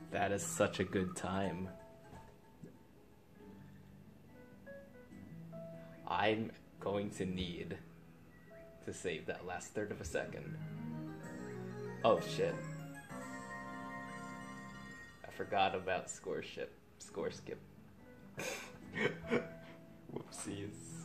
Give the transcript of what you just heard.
That is such a good time. I'm going to need to save that last third of a second. Oh shit. I forgot about score skip. Whoopsies.